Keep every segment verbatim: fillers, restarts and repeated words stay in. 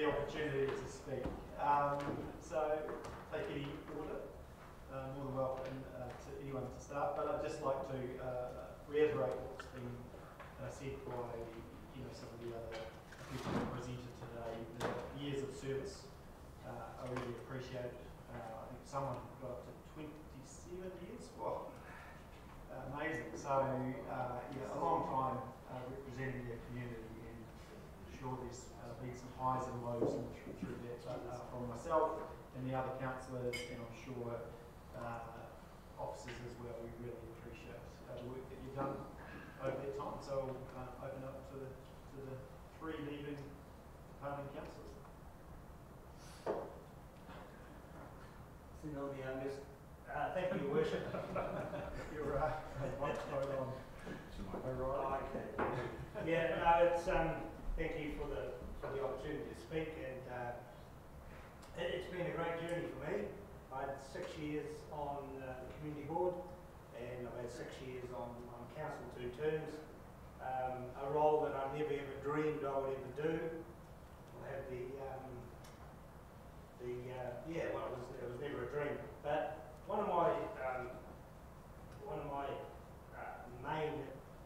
opportunity to speak. Um, so, take any order. Uh, more than welcome uh, to anyone to start, but I'd just like to uh, reiterate what's been uh, said by you know some of the other people who presented today. The years of service uh, are really appreciated. Uh, I think someone got up to twenty-seven years. Wow, uh, amazing. So, uh, yeah, a long time uh, representing your community, and I'm sure there's uh, been some highs and lows through, through that, but uh, from myself and the other councillors, and I'm sure Uh, officers as well, we really appreciate uh, the work that you've done over that time. So I'll uh, open up to the, to the three leaving departing councillors. Sitting on the youngest. Uh, thank you, Your Worship. You're right. What's going on? Oh, okay. Yeah, no, it's um. Thank you for the for the opportunity to speak, and uh, it, it's been a great journey for me. I had six years on uh, the community board, and I've had six years on, on council, two terms. Um, a role that I never ever dreamed I would ever do. I had the, um, the uh, yeah, well, it was, it was never a dream. But one of my, um, one of my uh, main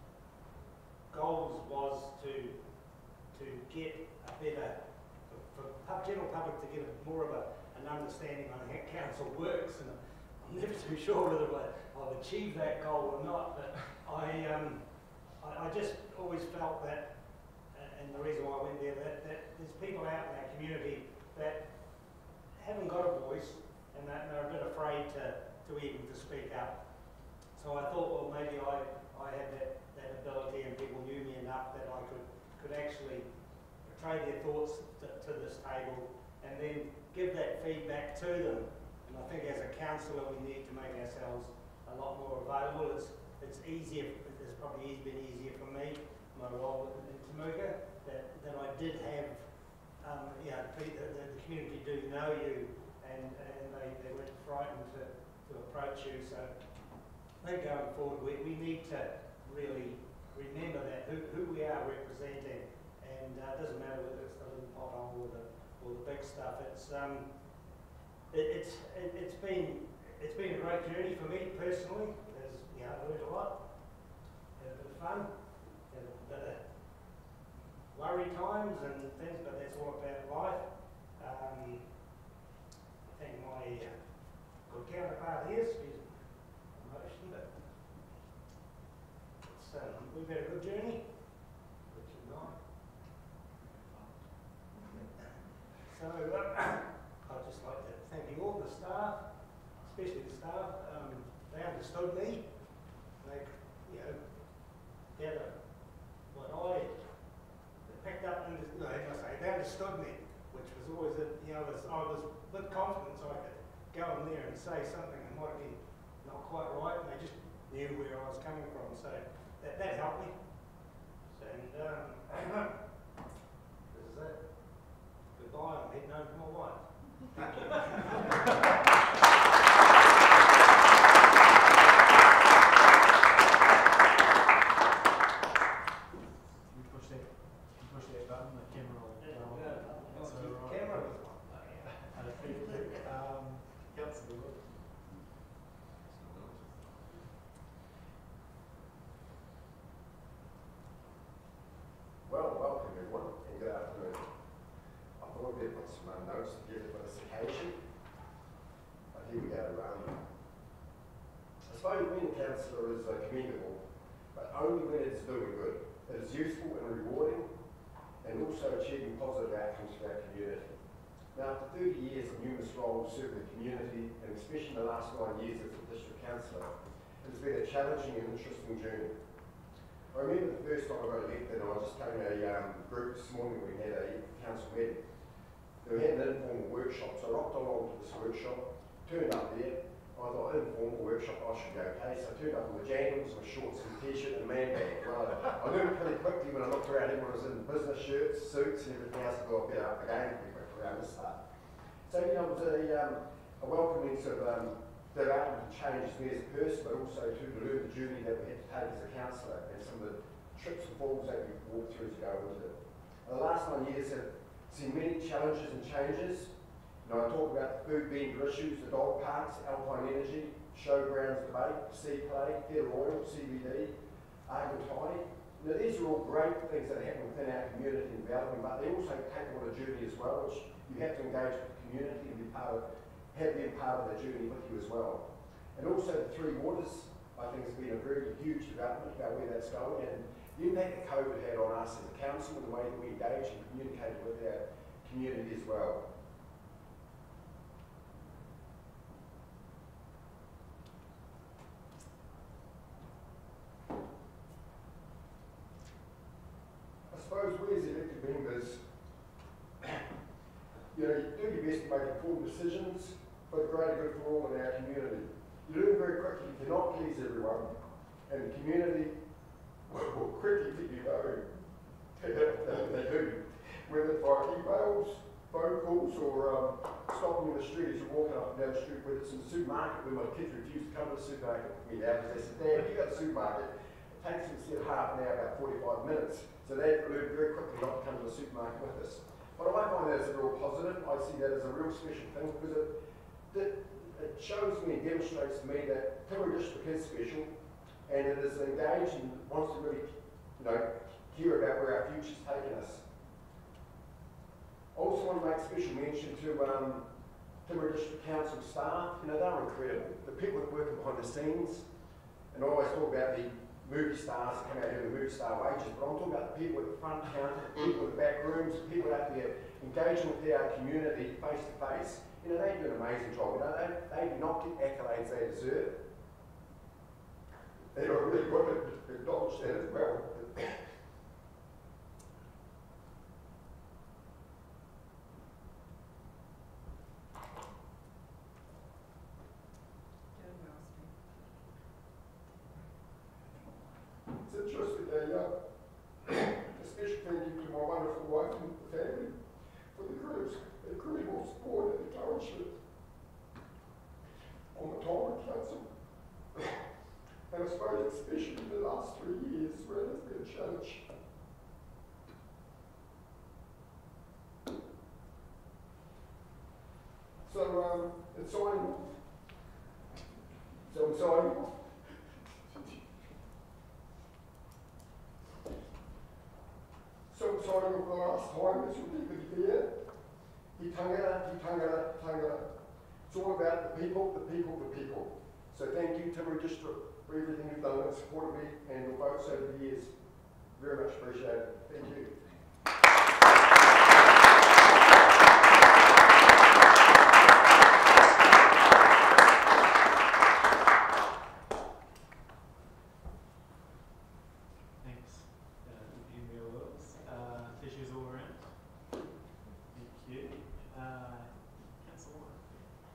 goals was to, to get a better, for, for pub, general public to get a, more of a an understanding on how council works, and I'm never too sure whether I've achieved that goal or not, but I, um, I, I just always felt that, and the reason why I went there, that, that there's people out in our community that haven't got a voice, and that they're a bit afraid to, to even to speak up. So I thought, well, maybe I, I had that, that ability, and people knew me enough that I could, could actually portray their thoughts to, to this table, and then give that feedback to them. And I think as a councillor we need to make ourselves a lot more available. It's it's easier, it's probably been easier for me, my role in Temuka, that, that I did have, um, you know, the, the, the community do know you, and, and they, they weren't frightened to, to approach you. So I think going forward we, we need to really remember that, who, who we are representing, and uh, it doesn't matter whether it's the little pothole or the all the big stuff. It's um, it, it's it, it's been it's been a great journey for me personally. There's you know, I learned a lot, had a bit of fun, had a bit of worry times and things, but that's all about life. Um, I think my uh, good counterpart here, excuse me, emotion, but it's um, we've had a good journey, Richard and I. So uh, I'd just like to thank you all, the staff, especially the staff. Um, they understood me. They, you know, gathered what I picked up, and no, I say they understood me, which was always, a, you know, was, I was with confidence I could go in there and say something that might be not quite right, and they just knew where I was coming from. So that that helped me. So, and um, this is it. Goodbye, I'm heading home to my wife. Thank you. You push that, you push that button, the camera will go on. Yeah, That's the all right. camera. Uh, thank you. Um, Councillor Wood. Well, welcome everyone, and good afternoon. I thought we'd put some uh, notes together for this occasion, but here we go. Um, I suppose being a councillor is uh, commendable, but only when it's doing good. It is useful and rewarding, and also achieving positive outcomes for our community. Now, after thirty years of numerous roles serving the community, and especially the last nine years as a district councillor, it has been a challenging and interesting journey. I remember the first time I got elected, and I just came to a um, group this morning. We had a council meeting. We had an informal workshop, so I rocked along to this workshop, turned up there. I thought, informal workshop, I should be okay. So I turned up in my jandals, my shorts and t-shirt and a man bag. Well, I learned pretty quickly when I looked around, everyone was in business shirts, suits and everything else. I got a bit up the game pretty quick around this start. So, you know, it was a, um, a welcoming sort of um, development and changes me as a person, but also to learn the journey that we had to take as a councillor and some of the trips and falls that we've walked through to go into it. The last nine years have seen many challenges and changes. You know, I talk about the food vendor issues, the dog parks, Alpine Energy, showgrounds debate, sea play, Theatre Royal, C B D, Argentine. You know, these are all great things that happen within our community and development, but they also take on a journey as well, which you have to engage with the community and be part of, have them part of the journey with you as well. And also the Three Waters, I think has been a very huge development about where that's going, and the impact that COVID had on us as a council and the way that we engage and communicate with our community as well. I suppose we as elected members, you know, you do your best to make informed decisions for the greater good for all in our community. You learn very quickly you cannot please everyone, and the community will quickly let you know that they do. Whether it's by emails, phone calls, or um, stopping in the street as you're walking up and down the street, whether it's in the supermarket where my kids refuse to come to the supermarket with me now because they said, Dad, if you go to the supermarket, it takes them instead of half an hour, about forty-five minutes. So they learn very quickly not to come to the supermarket with us. But I find that as a real positive. I see that as a real special thing because it, it, it shows me and demonstrates to me that Timaru District is special and it is engaged and wants to really, you know, hear about where our future's taking us. I also want to make special mention to um, Timaru District Council staff. You know, they're incredible. The people that work behind the scenes, and I always talk about the movie stars that come out here with movie star wages, but I'm talking about the people at the front counter, the people in the back rooms, the people out there engaging with our community face to face. You know, they do an amazing job. You know, they, they do not get accolades they deserve. And I really want to acknowledge that as well. It's interesting, a, uh, a special thank you to my wonderful wife and the family for the group's incredible support and encouragement on the Timaru Council. And I suppose especially in the last three years where there's been a challenge. So, um, in signing off, so I'm signing off. So I'm signing off the last time, this will be the year. He tangata, he tangata, tangata. It's all about the people, the people, the people. So thank you, Timaru District, for everything you've done and supported me and your votes over the years. Very much appreciated. Thank you. Thanks, uh, Emil Wills. Uh, tissues all around. Thank you. Uh, Councillor Warren.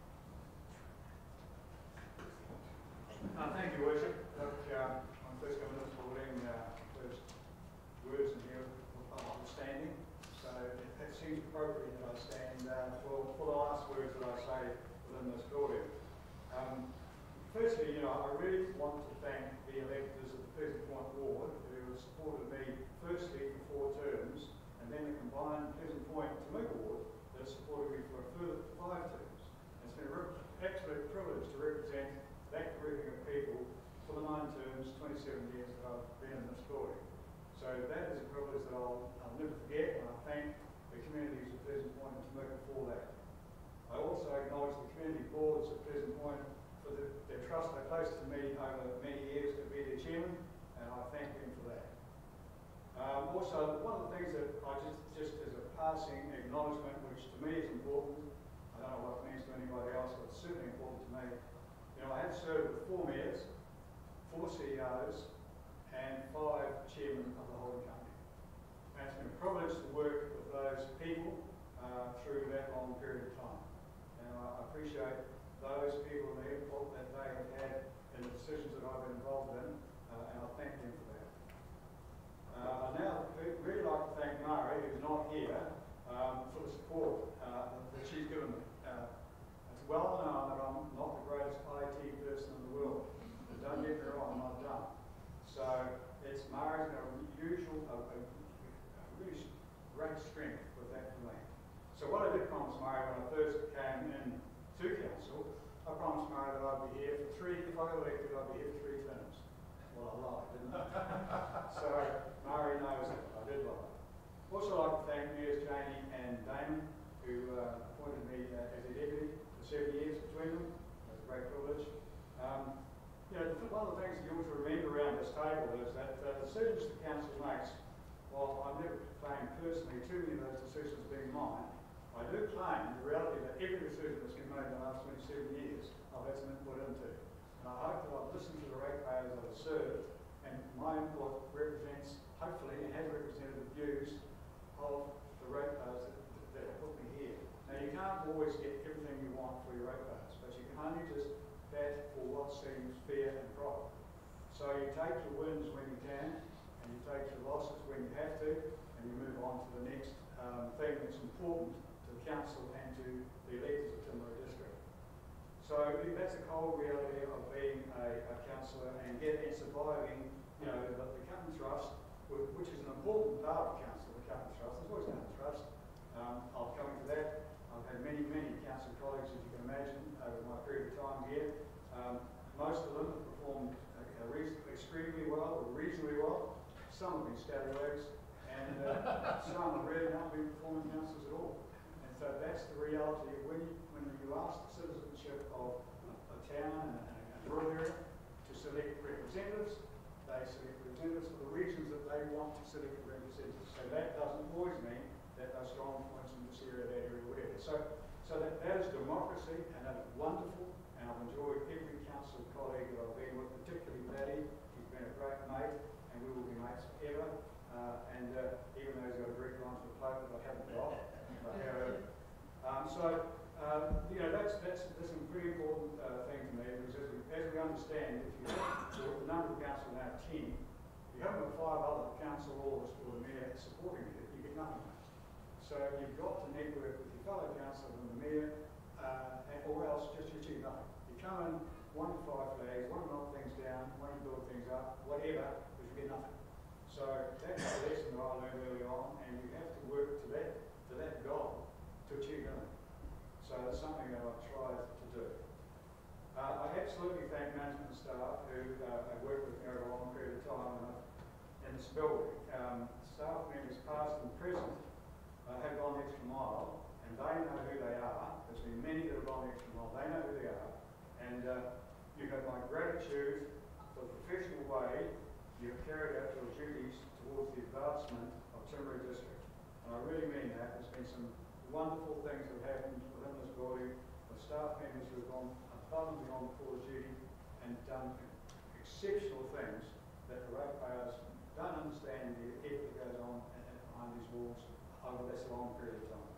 Uh, thank you, Worship. Look, um, I'm first coming in supporting uh, first words in here of standing. So it, it seems appropriate that I stand uh, for, for the last words that I say within this building. Um, firstly, you know, I really want to thank the electors of the Pleasant Point Ward who have supported me firstly for four terms, and then the combined Pleasant Point Temeka Ward that has supported me for a further five terms. It's been an absolute privilege to represent that grouping of people for the nine terms, twenty-seven years that I've been in this building. So that is a privilege that I'll, I'll never forget, and I thank the communities of Pleasant Point and Temeka for that. I also acknowledge the community boards of Pleasant Point for the, their trust they placed in me over many years to be their chairman, and I thank them for that. Um, also, one of the things that I just, just as a passing acknowledgement, which to me is important, I don't know what it means to anybody else, but it's certainly important to me. You know, I have served with four mayors, four C E Os, and five chairmen of the holding company. And it's been a privilege to work with those people uh, through that long period of time. And I appreciate those people and the input that they have had in the decisions that I've been involved in, uh, and I thank them for that. Uh, I now really like to thank Mari, who's not here, um, for the support uh, that she's given me. Uh, it's well known that I'm not the greatest I T person in the world. But don't get me wrong, I'm not dumb. So it's Mari's got a usual, a, a, a really great strength with that for me. I first came in to council, I promised Murray that I'd be here for three, if I got elected, I'd be here for three terms. Well, I lied, didn't I? So Murray knows that I did lie. Also like to thank Mayors Janie and Damon, who uh, appointed me uh, as a deputy for seven years between them. It was a great privilege. Um, you know, one of the things that you ought to remember around this table is that uh, the decisions the council makes, while I've never claimed personally too many of those decisions being mine, I do claim the reality that every decision that's been made in the last twenty-seven years, I've had some input into. And I hope that I've listened to the ratepayers that I've served, and my input represents, hopefully, and has represented the views of the ratepayers that, that have put me here. Now, you can't always get everything you want for your ratepayers, but you can only just bat for what seems fair and proper. So you take your wins when you can, and you take your losses when you have to, and you move on to the next um, thing that's important to the council and to the electors of Timaru District. So that's a cold reality of being a, a councillor and get and surviving, you know, the, the Cutton Trust, which is an important part of council, the Cutton Trust. There's always been a trust. Um, I'll come into that. I've had many, many council colleagues, as you can imagine, over my period of time here. Um, most of them have performed uh, uh, extremely well, or reasonably well. Some have been scallywags, and uh, some have really not been performing councils at all. And so that's the reality of when you, when you ask the citizenship of a, a town and a, and a rural area to select representatives, they select representatives for the reasons that they want to select representatives. So that doesn't always mean that those strong points in this area, that area, whatever. So, so that, that is democracy, and that is wonderful, and I've enjoyed every council colleague that I've been with, particularly Paddy. He's been a great mate, and we will be mates forever. Uh, and uh, even though he's got a direct line to the Pope that I haven't got. But, uh, um, so, um, you know, that's, that's, that's a pretty important uh, thing to me, because as we, as we understand, if you have the number of council now ten, if you haven't got five other council orders or the mayor supporting you, you get nothing. So you've got to network with your fellow councillors and the mayor, uh, and, or else just you achieve nothing. You come in, one to five flags, one to knock things down, one to build things up, whatever, but you get nothing. So that's the lesson that I learned early on, and you have to work to that, to that goal to achieve anything. So that's something that I've tried to do. Uh, I absolutely thank management and staff who uh, have worked with me over a long period of time in this building. Um, staff members past and present uh, have gone the extra mile, and they know who they are. There's been many that have gone the extra mile. They know who they are, and uh, you have my gratitude for the professional way you have carried out your duties towards the advancement of Timaru District. And I really mean that. There's been some wonderful things that have happened within this building with staff members who have gone above and beyond cause duty and done exceptional things that the ratepayers don't understand the effort that goes on behind these walls over this long period of time.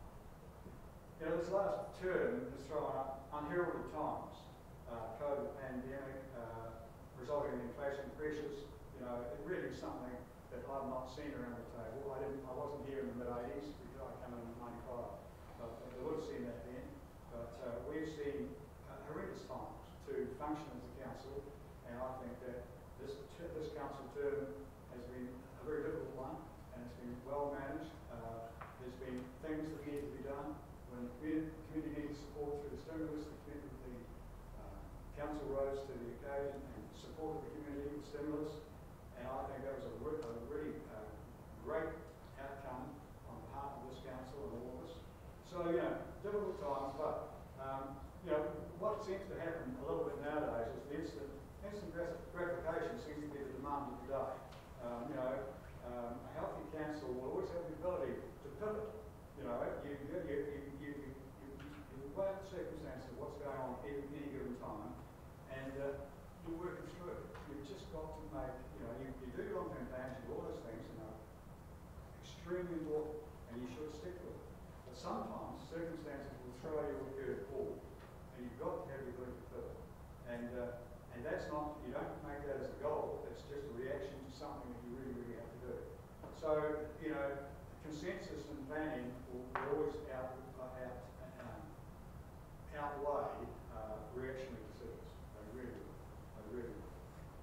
You know, this last term has thrown up unheralded times. Uh, COVID pandemic, uh, resulting in inflation pressures. You know, it really is something that I've not seen around the table. I didn't, I wasn't here in the mid eighties because I came in in ninety-five. But I would have seen that then. But uh, we've seen uh, horrendous times to function as a council, and I think that this this council term has been a very difficult one, and it's been well managed. Uh, there's been things that need to be done when the community, community needs support through the stimulus. The community, the uh, council rose to the occasion and supported the community with stimulus. And I think that was a, re a really uh, great outcome on behalf of this council and all of us. So, you know, difficult times, but, um, you know, what seems to happen a little bit nowadays is the instant, instant gratification seems to be the demand of the day. Um, you know, um, a healthy council will always have the ability to pivot. You know, you, you, you, you, you, you, you weigh up the circumstances of what's going on at any, any given time, and uh, you're working through it. You've just got to make, you know, you, you do your long-term plans, you do all those things, and they're extremely important, and you should stick with it. But sometimes circumstances will throw you a curveball, and you've got to have the ability to pivot. And uh, and that's not, you don't make that as a goal, that's just a reaction to something that you really, really have to do. So, you know, consensus and planning will, will always out, uh, out, um, outweigh uh, reactionary decisions. They really will. They really will.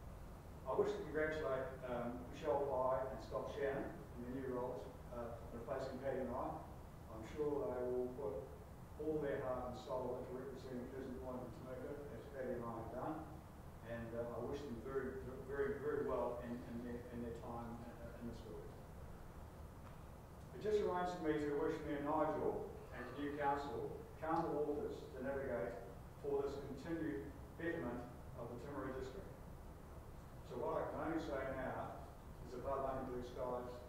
I wish to congratulate um, Michelle Pye and Scott Shannon in their new roles, uh, replacing Paddy and I. I'm sure they will put all their heart and soul into representing Pleasant Point and Temeka, as Paddy and I have done. And uh, I wish them very, very, very well in, in, their, in their time in, in this work. It just reminds me to wish Mayor Nigel and to new council calm the waters to navigate for this continued betterment of the Timaru district. So what I can only say now is above only blue skies,